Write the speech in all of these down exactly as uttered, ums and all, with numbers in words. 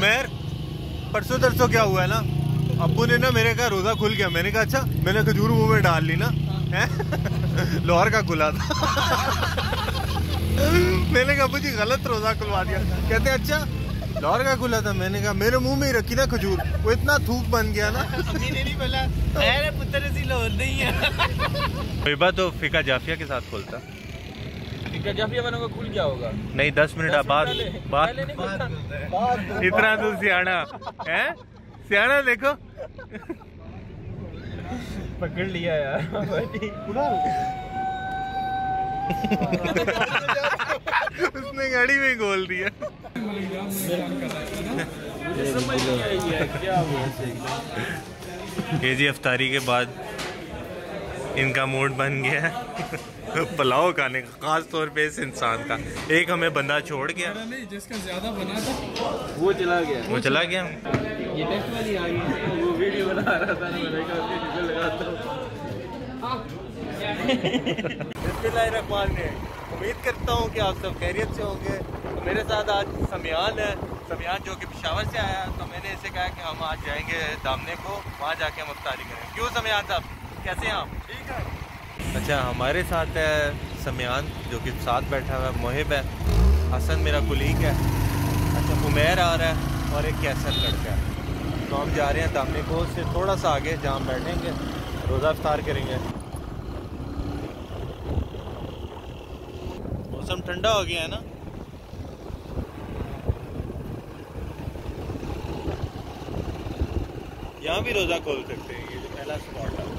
उमर परसों तरसों क्या हुआ है ना, अब्बू ने ना मेरे का रोजा खुल गया। मैंने कहा अच्छा, मैंने खजूर मुंह में डाल ली ना, है लाहौर का खुला था। मैंने कहा अब्बू जी गलत रोजा खुलवा दिया। कहते अच्छा लाहौर का खुला था। मैंने कहा मेरे मुंह में ही रखी ना खजूर, वो इतना थूक बन गया ना। अम्मी ने नहीं बोला अरे पुत्र ऐसी लाहौर नहीं है। फिबा तो फिका जाफिया के साथ खोलता, फिका जाफिया वालों का खुल गया होगा। नहीं दस मिनट बाद बाद इतना तो सियाना है, सियाना देखो पकड़ लिया यार। उसने गाड़ी में गोल दिया। के जी अफ्तारी के बाद इनका मूड बन गया है पुलाव खाने का, खास तौर पे इस इंसान का। एक हमें बंदा छोड़ गया, नहीं जिसका ज्यादा बना था वो चला गया, वो चला गया। ये टेस्ट वाली आ गई, वो वीडियो बना रहा था, मैंने कहा वीडियो लगाता हूं। उम्मीद करता हूँ कि आप सब खैरियत से होंगे। तो मेरे साथ आज समियान है, समियान जो कि पेशावर से आया। तो मैंने इसे कहा कि हम आज जाएंगे दामने को, वहाँ जाके हम अफ्तारी करेंगे। क्यों समियान साहब, कैसे हैं आप? ठीक है। अच्छा हमारे साथ है समियान जो कि साथ बैठा हुआ है, मोहिब है, हसन मेरा कुलीग है, अच्छा उमैर आ रहा है और एक कैसर लड़का है। तो हम जा रहे हैं दामने को से थोड़ा सा आगे, जहाँ हम बैठेंगे रोज़ा अफ्तार करेंगे। मौसम ठंडा हो गया है ना। यहाँ भी रोज़ा खोल सकते हैं, ये जो पहला स्पॉट है।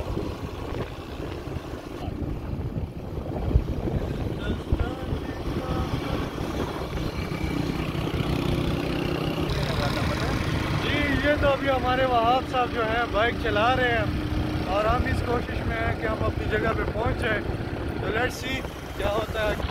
जी ये तो अभी हमारे वहाब साहब जो हैं बाइक चला रहे हैं और हम इस कोशिश में हैं कि हम अपनी जगह पे पहुंच जाएं। तो लेट्स सी क्या होता है।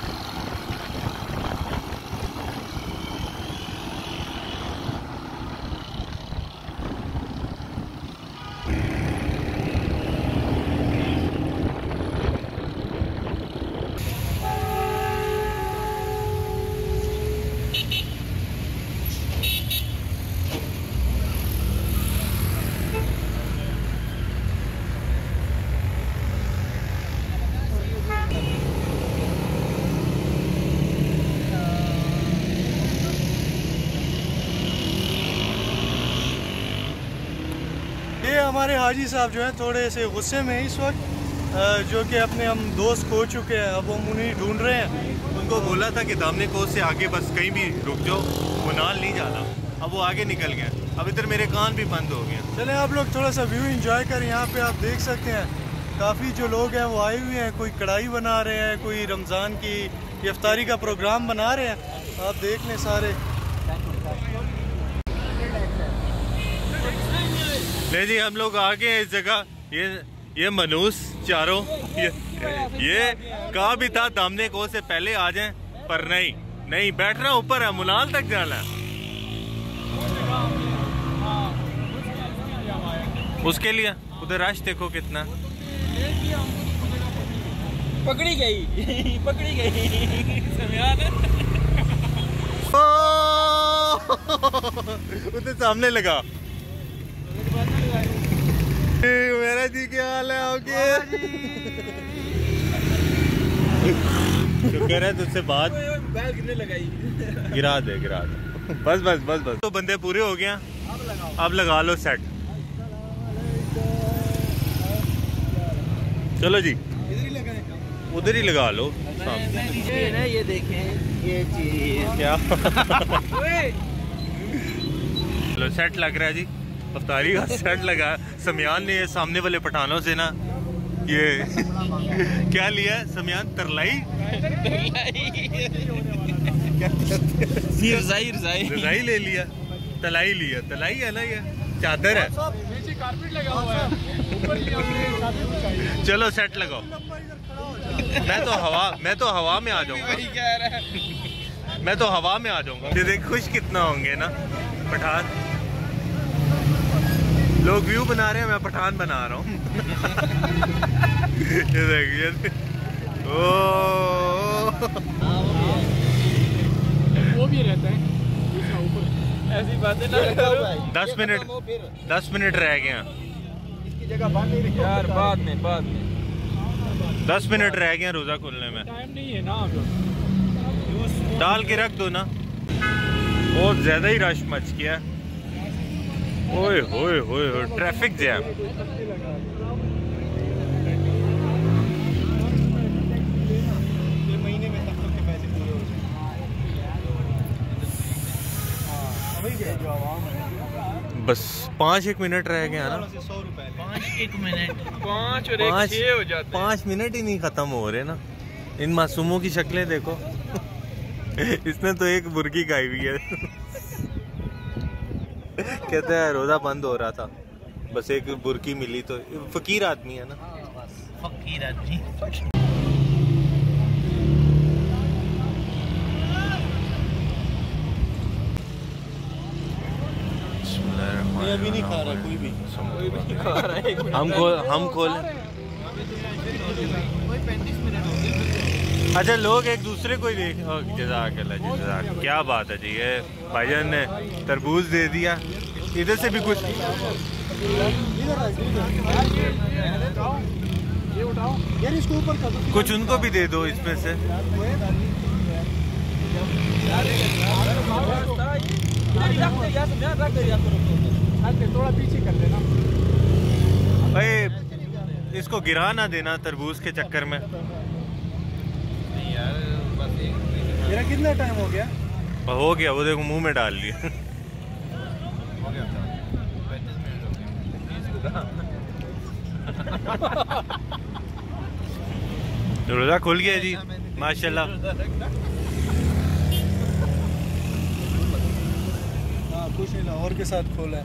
हमारे हाजी साहब जो हैं थोड़े से गुस्से में इस वक्त, जो कि अपने हम दोस्त खो चुके हैं, अब हम उन्हें ढूंढ रहे हैं। उनको बोला था कि दामने कोस से आगे बस कहीं भी रुक जाओ, मुनाल नहीं जाना। अब वो आगे निकल गए, अब इधर मेरे कान भी बंद हो गए। चलें आप लोग थोड़ा सा व्यू एंजॉय करें। यहाँ पे आप देख सकते हैं काफ़ी जो लोग हैं वो आए हुए हैं, कोई कढ़ाई बना रहे हैं, कोई रमज़ान की इफ्तारी का प्रोग्राम बना रहे हैं। आप देख लें सारे। ले जी हम लोग आ गए हैं इस जगह। ये ये मनूस चारों ये, ये कहा भी था दामने को से पहले आ जाएं, पर नहीं नहीं बैठना ऊपर है, मुनाल तक जाना है। उसके लिए उधर रश देखो कितना। पकड़ी गई पकड़ी गई उधर सामने लगा। मेरा जी क्या हाल है आपके? शुक्र है तुझसे बात। बैल गिरने लगाई, गिरा दे गिरा दे बस बस बस बस। तो बंदे पूरे हो गए, अब लगा लो सेट। चलो जी उधर ही लगा लो सामने। ये देखें ये चीज क्या चलो सेट लग रहा है जी, अफ्तारी का सेट लगा। समियान ने सामने वाले पठानों से ना ये क्या लिया है समियान? तरलाई रजाई रजाई रजाई ले लिया, तलाई लिया। तलाई है ना, ये चादर है। कारपेट लगा हुआ है। चलो सेट लगाओ। मैं तो हवा मैं तो हवा में आ जाऊंगा। मैं तो हवा में आ जाऊंगा। ये देख खुश कितना होंगे ना पठान। लोग व्यू बना रहे हैं, मैं पठान बना रहा हूँ। ये देखिए ओ वो भी रहता है ऊपर। ऐसी बातें ना करो। दस मिनट दस मिनट रह गए हैं इसकी जगह बंद नहीं रही यार, बाद में बाद में दस मिनट रह गए हैं रोज़ा खुलने में। टाइम नहीं है ना अब। डाल के रख दो ना। बहुत ज़्यादा ही रश मच गया। ओए होए होए होए, ट्रैफिक जैम। महीने में तब तक के पैसे पूरे हो जाए। बस पाँच एक मिनट रह गए हैं ना। सौ रुपए पाँच एक मिनट पाँच और एक पाँच छः हो जाते हैं। पाँच मिनट ही नहीं ख़त्म हो रहे ना। इन मासूमों की शक्लें देखो। इसने तो एक बुर्की खाई हुई है। कहते हैं रोज़ा बंद हो रहा था, बस एक बुर्की मिली। तो फकीर आदमी है ना। फकीर आदमी। ये अभी नहीं खा रहा कोई भी। कोई भी नहीं खा रहा है। एक मिनट हम खोल हम खोल पैंतीस मिनट हो गए। अच्छा, लोग एक दूसरे को ही देख। जज़ाकल्लाह जी, जज़ाक। क्या बात है जी। ये भाईजान ने तरबूज दे दिया। इधर से भी कुछ ये उठाओ यार, इसको ऊपर कर दो। कुछ उनको भी दे दो इसमें से। थोड़ा पीछे कर देना भाई, इसको गिरा ना देना तरबूज के चक्कर में। नहीं यार, बस एक मेरा कितना टाइम हो गया? हो गया, वो देखो मुंह में डाल लिया। हो गया था। पैंतीस मिनट हो गए। रोज़ा खुल गया जी, माशाल्लाह। हाँ, कुछ नहीं, लाहौर के साथ खोला है।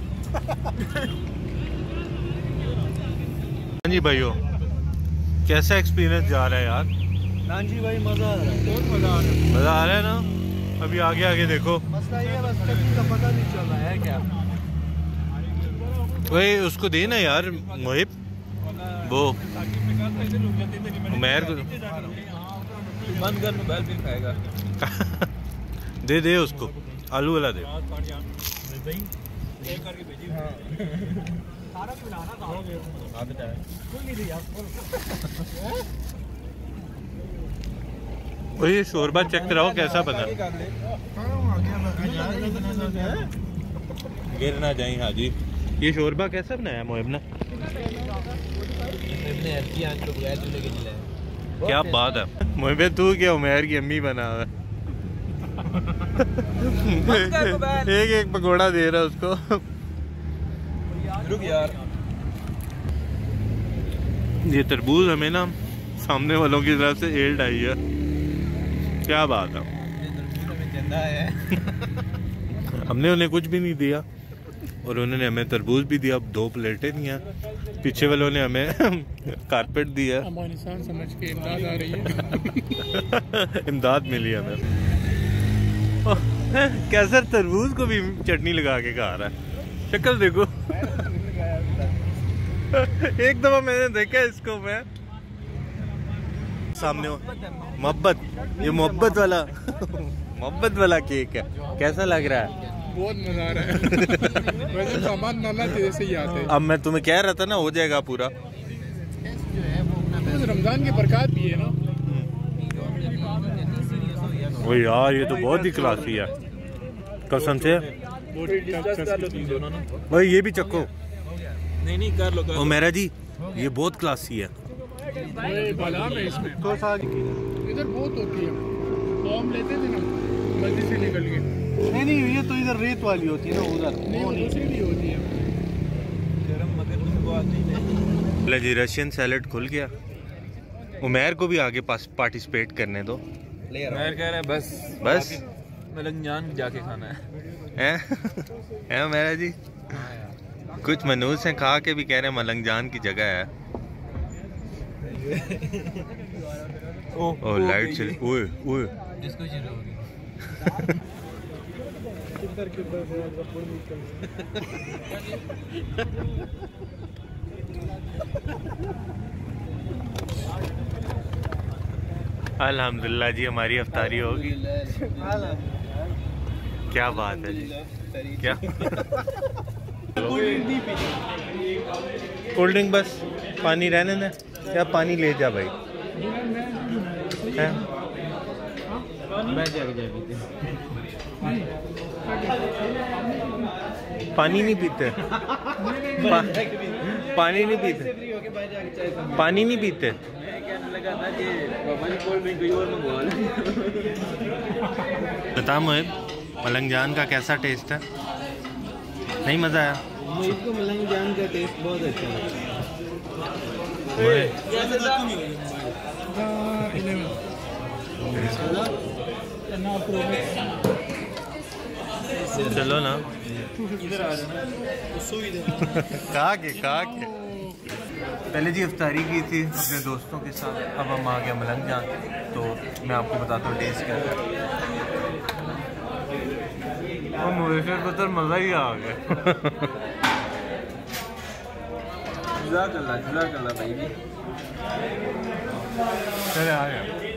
हाँ जी भाइयों, कैसा एक्सपीरियंस जा रहा है यार? हाँ जी भाई, मज़ा आ रहा है। बहुत मजा आ रहा है। मज़ा आ रहा है ना। अभी आगे आगे देखो। मसला ये है, बस कभी का पता नहीं चल रहा है क्या। वही उसको देना यार मुहिब, वो उमैर को बंद कर, मोबाइल भी खाएगा। दे दे उसको, आलू वाला दे। वही शोरबा चेक कराओ कैसा बना। गिर ना जाए हाजी। ये शोरबा कैसा बनाया मोहिब ने? क्या बात है मोहिब, तू क्या उमैर की अम्मी बना हुआ है। एक एक पकौड़ा दे रहा है उसको। रुक यार, ये तरबूज हमें ना सामने वालों की तरफ से एल्ड आई है। क्या बात है। हमने उन्हें कुछ भी नहीं दिया और उन्होंने हमें तरबूज भी दिया। दो प्लेटें दिया। पीछे वालों ने हमें कारपेट दिया। अफगानिस्तान समझ के इमदाद आ रही है। इमदाद मिली हमें। कैसर तरबूज को भी चटनी लगा के खा रहा है। शक्ल देखो। एक दफा मैंने देखा इसको, मैं सामने मोहब्बत, ये मोहब्बत वाला मोहब्बत वाला केक है। कैसा लग रहा है? बहुत मजा आ रहा है। वैसे सामान नाना तेरे से ही आते हैं। अब मैं तुम्हें कह रहा था ना, हो जाएगा पूरा। रमजान की बरकत भी है ना। वो यार, ये तो बहुत ही क्लासी है कसम से। भाई ये भी चक्को। नहीं नहीं कर लो, कर लो। ओ मेरा जी, ये बहुत क्लासी है। बादाम है इसमें। तो इधर बहुत होती है। आम लेते थे ना मस्जिद से निकल के। नहीं नहीं, ये तो इधर रेत वाली होती है ना, उधर नहीं, वो दूसरी भी होती है। ले जी, रशियन सैलेड खुल गया। उमैर को भी आगे पास पार्टिसिपेट करने दो। मैं कह रहा है बस बस मलंगजान जाके खाना है। हैं हैं उमैर जी, कुछ मनूस हैं खा के भी कह रहे हैं मलंग जान की जगह है। ओ, ओ लाइट चली। ओए ओए, इसको शुरू हो गई। अल्हम्दुलिल्लाह जी, हमारी अफ्तारी होगी। क्या बात है जी, क्या कोल्ड ड्रिंक बस, पानी रहने दे या पानी ले जा भाई। है पानी नहीं पीते, पा, पानी नहीं पीते, पानी नहीं पीते। बता मुझे मलंग जान का कैसा टेस्ट है? नहीं मज़ा आया? मुझको मलंग जान का टेस्ट बहुत अच्छा लगा। चलो ना, कहा के कहा के पहले जी इफ्तारी की थी अपने दोस्तों के साथ, अब हम आ गए मलंग जान। तो मैं आपको बताता हूँ टेस्ट क्या था। और मुझे पता मज़ा ही आ गया। जुला कल्ला जुला कल्ला भाई। चले आ गया।